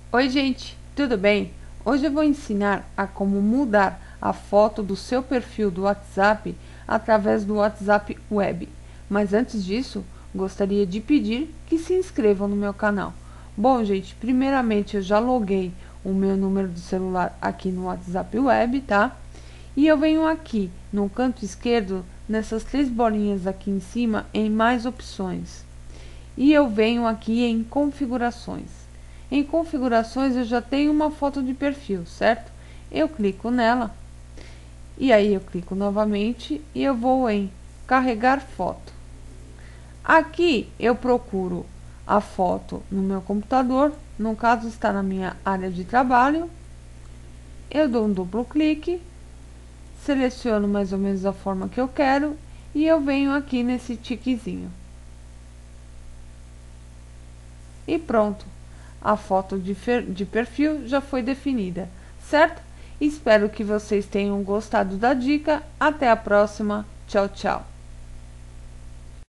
Oi gente, tudo bem? Hoje eu vou ensinar a como mudar a foto do seu perfil do WhatsApp através do WhatsApp Web. Mas antes disso, gostaria de pedir que se inscrevam no meu canal. Bom gente, primeiramente eu já loguei o meu número de celular aqui no WhatsApp Web, tá? E eu venho aqui no canto esquerdo, nessas três bolinhas aqui em cima, em mais opções. E eu venho aqui em configurações. Em configurações eu já tenho uma foto de perfil, certo? Eu clico nela e aí eu clico novamente e eu vou em carregar foto. Aqui eu procuro a foto no meu computador, no caso está na minha área de trabalho. Eu dou um duplo clique, seleciono mais ou menos a forma que eu quero e eu venho aqui nesse tiquezinho. E pronto, a foto de perfil já foi definida, certo? Espero que vocês tenham gostado da dica. Até a próxima. Tchau, tchau.